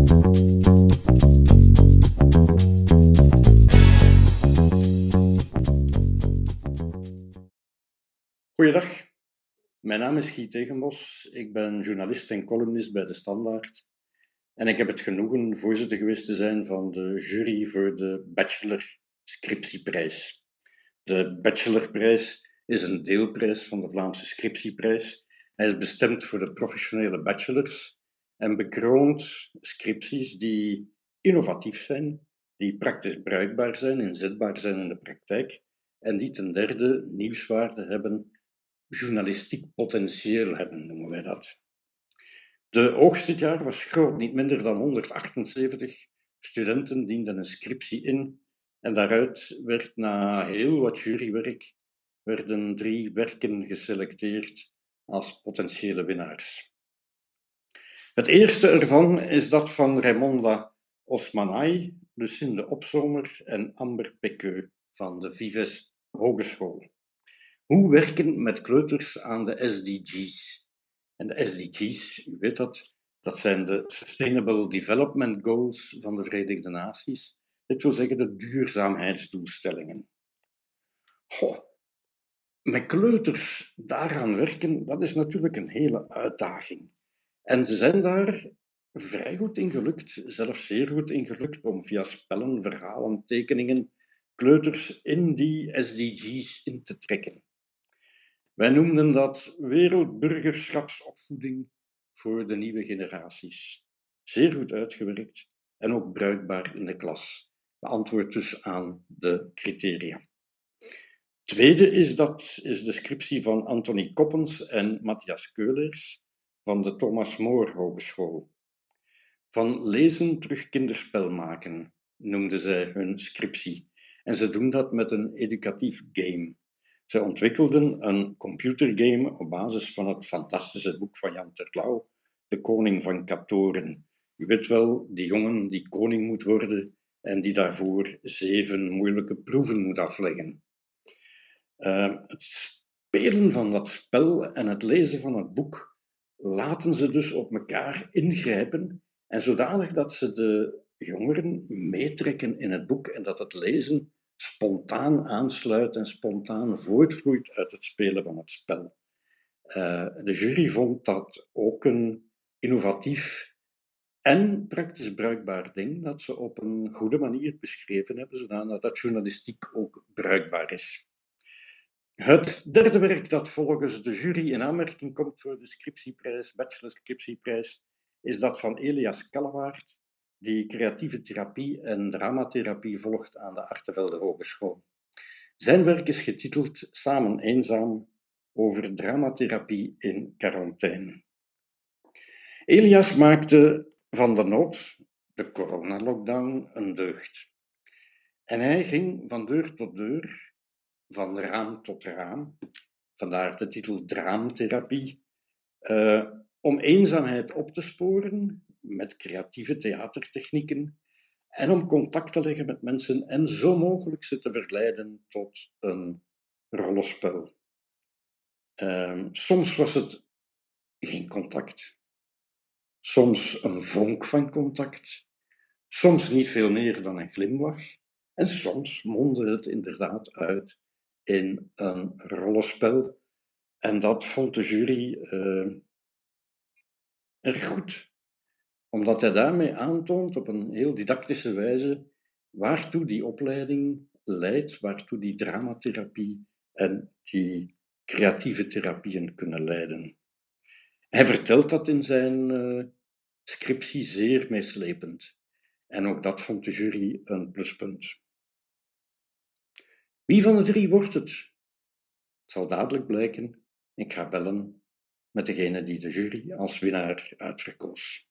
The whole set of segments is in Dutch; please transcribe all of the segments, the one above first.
Goeiedag, mijn naam is Guy Tegenbos. Ik ben journalist en columnist bij De Standaard. En ik heb het genoegen voorzitter geweest te zijn van de jury voor de Bachelor Scriptieprijs. De Bachelorprijs is een deelprijs van de Vlaamse Scriptieprijs. Hij is bestemd voor de professionele bachelors en bekroont scripties die innovatief zijn, die praktisch bruikbaar zijn, inzetbaar zijn in de praktijk en die ten derde nieuwswaarde hebben, journalistiek potentieel hebben, noemen wij dat. De oogst dit jaar was groot, niet minder dan 178 studenten dienden een scriptie in en daaruit werd na heel wat jurywerk werden 3 werken geselecteerd als potentiële winnaars. Het eerste ervan is dat van Raimonda Osmanai, Lucinde Opzomer en Amber Pekeu van de Vives Hogeschool. Hoe werken met kleuters aan de SDG's? En de SDG's, u weet dat zijn de Sustainable Development Goals van de Verenigde Naties. Dit wil zeggen de duurzaamheidsdoelstellingen. Met kleuters daaraan werken, dat is natuurlijk een hele uitdaging. En ze zijn daar vrij goed in gelukt, zelfs zeer goed in gelukt, om via spellen, verhalen, tekeningen, kleuters in die SDG's in te trekken. Wij noemden dat wereldburgerschapsopvoeding voor de nieuwe generaties. Zeer goed uitgewerkt en ook bruikbaar in de klas. Beantwoord dus aan de criteria. Tweede is de scriptie van Anthony Koppens en Matthias Keulers van de Thomas More Hogeschool. Van lezen terug kinderspel maken, noemden zij hun scriptie. En ze doen dat met een educatief game. Ze ontwikkelden een computergame op basis van het fantastische boek van Jan Terlouw, De Koning van Katoren. U weet wel, die jongen die koning moet worden en die daarvoor 7 moeilijke proeven moet afleggen. Het spelen van dat spel en het lezen van het boek laten ze dus op elkaar ingrijpen en zodanig dat ze de jongeren meetrekken in het boek en dat het lezen spontaan aansluit en spontaan voortvloeit uit het spelen van het spel. De jury vond dat ook een innovatief en praktisch bruikbaar ding dat ze op een goede manier beschreven hebben, zodat dat journalistiek ook bruikbaar is. Het derde werk dat volgens de jury in aanmerking komt voor de scriptieprijs, Bachelor Scriptieprijs, is dat van Elias Kallewaert, die creatieve therapie en dramatherapie volgt aan de Artevelde Hogeschool. Zijn werk is getiteld Samen eenzaam over dramatherapie in quarantaine. Elias maakte van de nood, de coronalockdown, een deugd. En hij ging van deur tot deur, van raam tot raam, vandaar de titel Draamtherapie, om eenzaamheid op te sporen met creatieve theatertechnieken en om contact te leggen met mensen en zo mogelijk ze te verleiden tot een rollenspel. Soms was het geen contact, soms een vonk van contact, soms niet veel meer dan een glimlach en soms mondde het inderdaad uit in een rollenspel. En dat vond de jury erg goed, omdat hij daarmee aantoont op een heel didactische wijze waartoe die opleiding leidt, waartoe die dramatherapie en die creatieve therapieën kunnen leiden. Hij vertelt dat in zijn scriptie zeer meeslepend. En ook dat vond de jury een pluspunt. Wie van de 3 wordt het? Het zal dadelijk blijken. Ik ga bellen met degene die de jury als winnaar uitverkoos.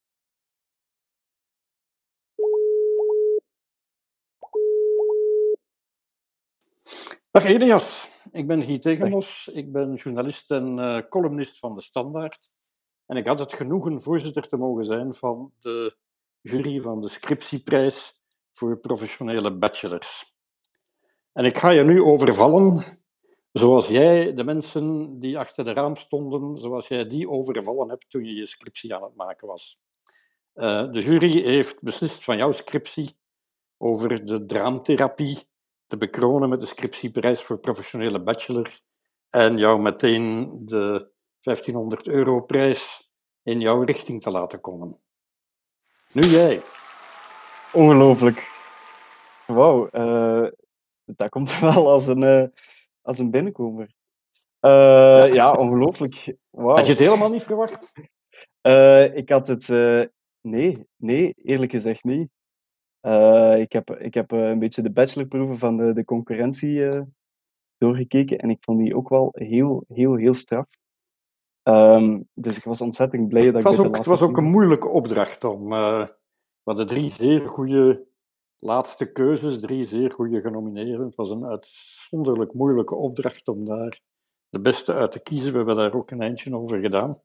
Dag Elias, ik ben Guy Tegenbos. Ik ben journalist en columnist van De Standaard. En ik had het genoegen voorzitter te mogen zijn van de jury van de scriptieprijs voor professionele bachelors. En ik ga je nu overvallen, zoals jij de mensen die achter de raam stonden, zoals jij die overvallen hebt toen je je scriptie aan het maken was. De jury heeft beslist van jouw scriptie over de draamtherapie te bekronen met de scriptieprijs voor professionele bachelor en jou meteen de €1500 in jouw richting te laten komen. Nu jij. Ongelooflijk. Wauw, dat komt wel als een binnenkomer. Ja, ongelooflijk. Wauw. Had je het helemaal niet verwacht? Ik had het... nee, eerlijk gezegd niet. Ik heb een beetje de bachelorproeven van de concurrentie doorgekeken en ik vond die ook wel heel straf. Dus ik was ontzettend blij dat ik dit de Het laatste was ook een keer... moeilijke opdracht om... we hadden 3 zeer goede laatste keuzes, 3 zeer goede genomineerden. Het was een uitzonderlijk moeilijke opdracht om daar de beste uit te kiezen. We hebben daar ook een eindje over gedaan.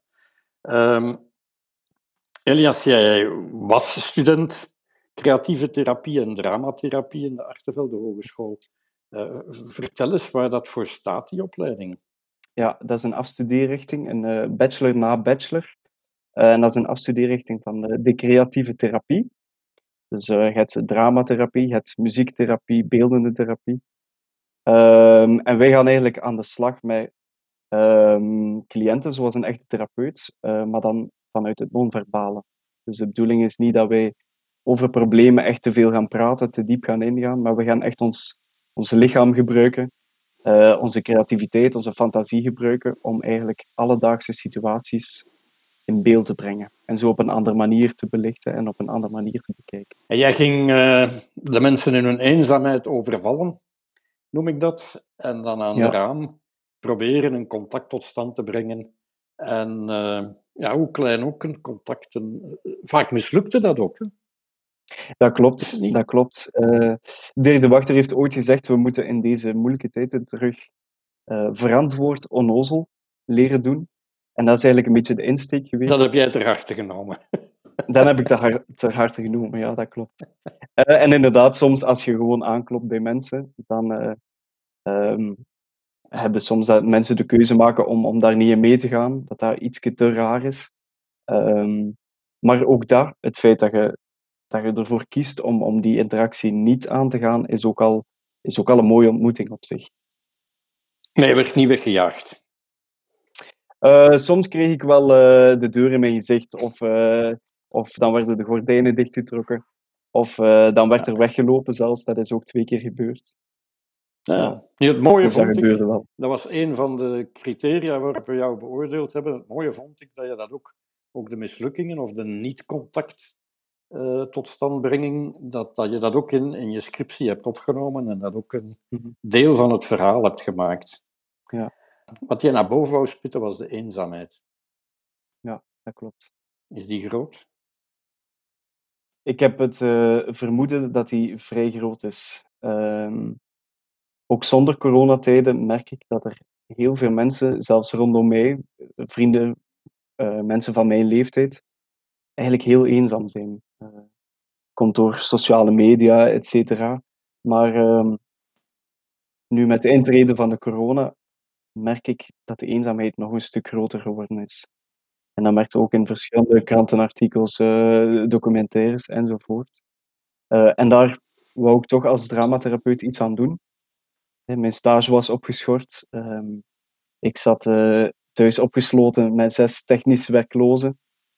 Elias, jij was student creatieve therapie en dramatherapie in de Artevelde Hogeschool. Vertel eens waar dat voor staat, die opleiding. Ja, dat is een afstudeerrichting, een bachelor na bachelor. En dat is een afstudeerrichting van de creatieve therapie. Dus je hebt dramatherapie, je hebt muziektherapie, beeldende therapie. En wij gaan eigenlijk aan de slag met cliënten zoals een echte therapeut, maar dan vanuit het non-verbale. Dus de bedoeling is niet dat wij over problemen echt te veel gaan praten, te diep gaan ingaan, maar we gaan echt ons lichaam gebruiken, onze creativiteit, onze fantasie gebruiken om eigenlijk alledaagse situaties in beeld te brengen. En zo op een andere manier te belichten en op een andere manier te bekijken. En jij ging de mensen in hun eenzaamheid overvallen, noem ik dat, en dan aan de raam proberen een contact tot stand te brengen. En ja, hoe klein ook een contact. Vaak mislukte dat ook. Hè? Dat klopt, dat klopt. Dirk de Wachter heeft ooit gezegd, we moeten in deze moeilijke tijden terug verantwoord onnozel leren doen. En dat is eigenlijk een beetje de insteek geweest. Dat heb jij ter harte genomen. Dan heb ik ter harte genomen, ja, dat klopt. En inderdaad, soms als je gewoon aanklopt bij mensen, dan hebben soms dat mensen de keuze maken om daar niet in mee te gaan, dat dat iets te raar is. Maar ook dat, het feit dat je ervoor kiest om die interactie niet aan te gaan, is ook al een mooie ontmoeting op zich. Nee, je werd niet weggejaagd. Soms kreeg ik wel de deur in mijn gezicht, of dan werden de gordijnen dichtgetrokken, of dan werd er weggelopen zelfs. Dat is ook 2 keer gebeurd. Ja. Het mooie dus dat vond gebeurde ik, wel. dat was een van de criteria waarop we jou beoordeeld hebben. Het mooie vond ik dat je dat ook de mislukkingen of de niet-contact tot standbrenging, dat je dat ook in je scriptie hebt opgenomen en dat ook een deel van het verhaal hebt gemaakt. Ja. Wat je naar boven wou spitten was de eenzaamheid. Ja, dat klopt. Is die groot? Ik heb het vermoeden dat die vrij groot is. Ook zonder coronatijden merk ik dat er heel veel mensen, zelfs rondom mij, vrienden, mensen van mijn leeftijd, eigenlijk heel eenzaam zijn. Komt door sociale media, et cetera. Maar nu met de intrede van de corona merk ik dat de eenzaamheid nog een stuk groter geworden is. En dat merkte ook in verschillende krantenartikels, documentaires enzovoort. En daar wou ik toch als dramatherapeut iets aan doen. Mijn stage was opgeschort. Ik zat thuis opgesloten met 6 technisch werklozen.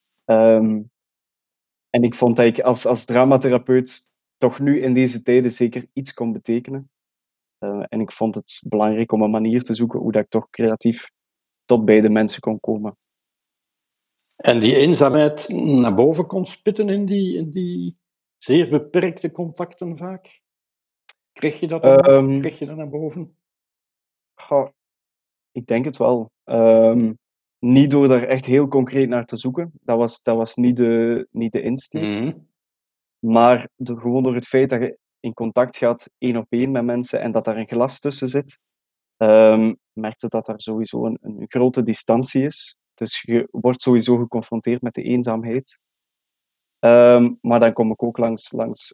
En ik vond dat ik als dramatherapeut toch nu in deze tijden zeker iets kon betekenen. En ik vond het belangrijk om een manier te zoeken hoe dat ik toch creatief tot bij de mensen kon komen. En die eenzaamheid naar boven kon spitten in die zeer beperkte contacten vaak? Kreeg je dat dan nog? Kreeg je dat naar boven? Goh, ik denk het wel. Niet door daar echt heel concreet naar te zoeken. Dat was niet de insteek. Maar gewoon door het feit dat je in contact gaat, 1 op 1 met mensen, en dat daar een glas tussen zit, merkte dat er sowieso een grote distantie is. Dus je wordt sowieso geconfronteerd met de eenzaamheid. Maar dan kom ik ook langs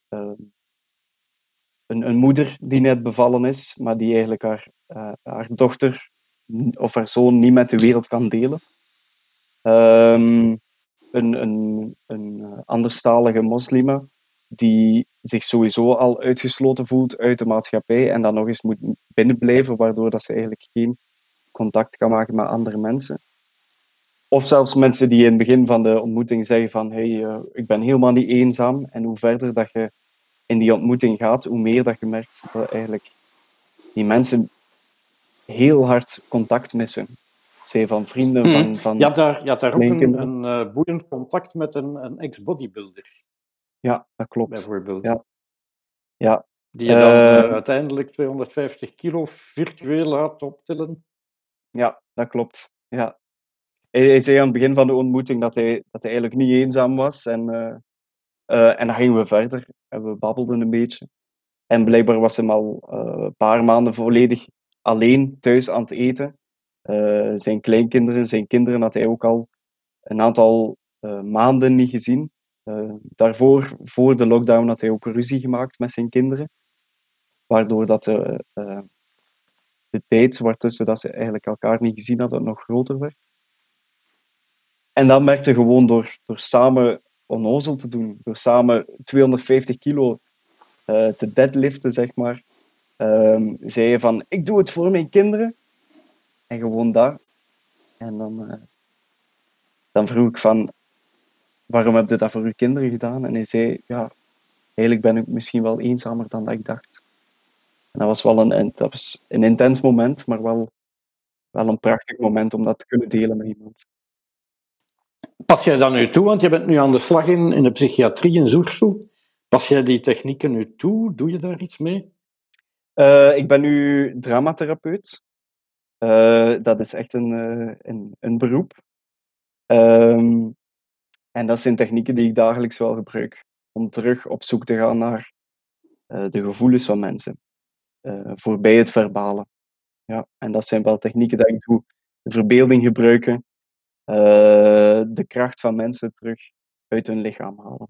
een moeder die net bevallen is, maar die eigenlijk haar dochter of haar zoon niet met de wereld kan delen. een anderstalige moslima die zich sowieso al uitgesloten voelt uit de maatschappij en dan nog eens moet binnenblijven, waardoor dat ze eigenlijk geen contact kan maken met andere mensen. Of zelfs mensen die in het begin van de ontmoeting zeggen van hey, ik ben helemaal niet eenzaam. En hoe verder dat je in die ontmoeting gaat, hoe meer dat je merkt dat eigenlijk die mensen heel hard contact missen. Zij van vrienden, van Je had daar ook kleinkinderen. een boeiend contact met een ex-bodybuilder, Ja, dat klopt. bijvoorbeeld. Ja, ja. Die je dan uiteindelijk 250 kilo virtueel laat optillen. Ja, dat klopt. Ja. Hij zei aan het begin van de ontmoeting dat hij eigenlijk niet eenzaam was. En dan gingen we verder en we babbelden een beetje. En blijkbaar was hij al een paar maanden volledig alleen thuis aan het eten. Zijn kleinkinderen, zijn kinderen had hij ook al een aantal maanden niet gezien. Daarvoor, voor de lockdown, had hij ook ruzie gemaakt met zijn kinderen. Waardoor dat de tijd waartussen dat ze eigenlijk elkaar niet gezien hadden nog groter werd. En dat merkte gewoon door samen onnozel te doen, door samen 250 kilo te deadliften, zeg maar. Zei je van, ik doe het voor mijn kinderen. En gewoon dat. En dan vroeg ik van, waarom heb je dat voor je kinderen gedaan? En hij zei, ja, eigenlijk ben ik misschien wel eenzamer dan dat ik dacht. En dat was wel dat was een intens moment, maar wel een prachtig moment om dat te kunnen delen met iemand. Pas jij dat nu toe? Want je bent nu aan de slag in de psychiatrie in Zoersel. Pas jij die technieken nu toe? Doe je daar iets mee? Ik ben nu dramatherapeut. Dat is echt een beroep. En dat zijn technieken die ik dagelijks wel gebruik. Om terug op zoek te gaan naar de gevoelens van mensen. Voorbij het verbale. Ja, en dat zijn wel technieken die ik doe. De verbeelding gebruiken. De kracht van mensen terug uit hun lichaam halen.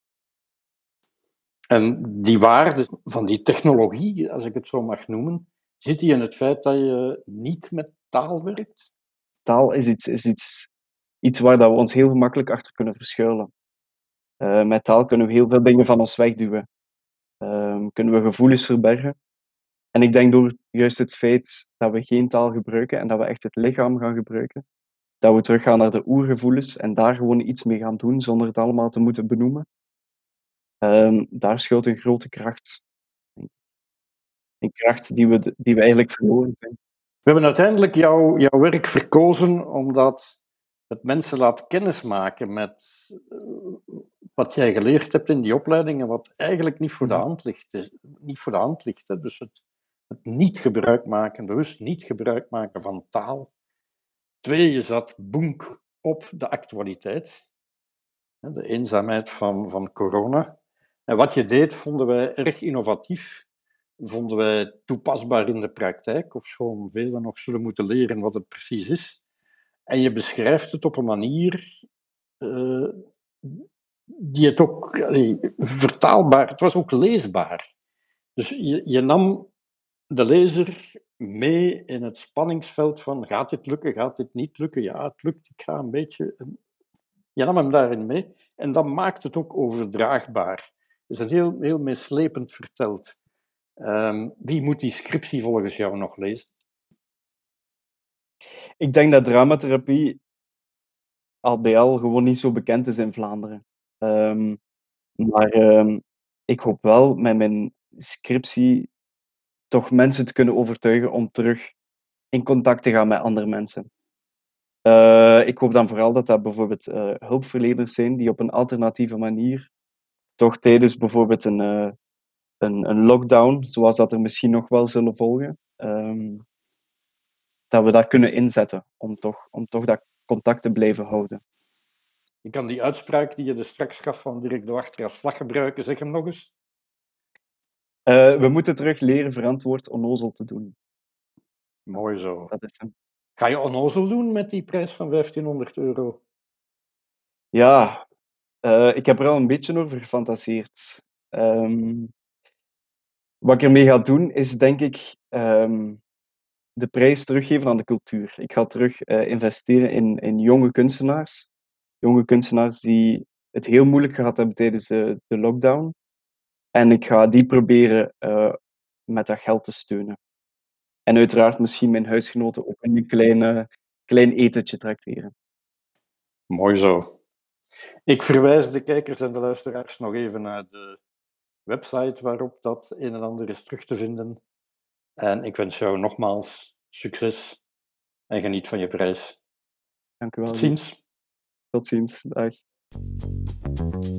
En die waarde van die technologie, als ik het zo mag noemen, zit die in het feit dat je niet met taal werkt? Taal is iets waar dat we ons heel gemakkelijk achter kunnen verschuilen. Met taal kunnen we heel veel dingen van ons wegduwen. Kunnen we gevoelens verbergen. En ik denk door juist het feit dat we geen taal gebruiken en dat we echt het lichaam gaan gebruiken, dat we teruggaan naar de oergevoelens en daar gewoon iets mee gaan doen zonder het allemaal te moeten benoemen. Daar schuilt een grote kracht. Een kracht die we eigenlijk verloren zijn. We hebben uiteindelijk jouw werk verkozen omdat het mensen laat kennismaken met wat jij geleerd hebt in die opleiding en wat eigenlijk niet voor de hand ligt. Niet voor de hand ligt, hè. Dus het niet gebruik maken, bewust niet gebruik maken van taal. 2, je zat boenk op de actualiteit, de eenzaamheid van corona. En wat je deed, vonden wij erg innovatief, vonden wij toepasbaar in de praktijk, ofschoon velen nog zullen moeten leren wat het precies is. En je beschrijft het op een manier die het ook vertaalbaar, het was ook leesbaar. Dus je nam de lezer mee in het spanningsveld van gaat dit lukken, gaat dit niet lukken? Ja, het lukt, ik ga een beetje... Je nam hem daarin mee en dat maakt het ook overdraagbaar. Het is een heel meeslepend verteld. Wie moet die scriptie volgens jou nog lezen? Ik denk dat dramatherapie al bij al gewoon niet zo bekend is in Vlaanderen. Maar ik hoop wel met mijn scriptie toch mensen te kunnen overtuigen om terug in contact te gaan met andere mensen. Ik hoop dan vooral dat dat bijvoorbeeld hulpverleners zijn die op een alternatieve manier toch tijdens bijvoorbeeld een lockdown, zoals dat er misschien nog wel zullen volgen, dat we dat kunnen inzetten om toch dat contact te blijven houden. Je kan die uitspraak die je er straks gaf van Dirk de Wachter als vlag gebruiken, zeg hem nog eens. We moeten terug leren verantwoord onnozel te doen. Mooi zo. Dat is hem. Ga je onnozel doen met die prijs van €1500? Ja, ik heb er al een beetje over gefantaseerd. Wat ik ermee ga doen, is denk ik de prijs teruggeven aan de cultuur. Ik ga terug investeren in jonge kunstenaars, jonge kunstenaars die het heel moeilijk gehad hebben tijdens de lockdown. En ik ga die proberen met dat geld te steunen. En uiteraard misschien mijn huisgenoten ook een klein etentje trakteren. Mooi zo. Ik verwijs de kijkers en de luisteraars nog even naar de website waarop dat een en ander is terug te vinden. En ik wens jou nogmaals succes en geniet van je prijs. Dank u wel, Tot Guy. ziens. Tot ziens. Dag.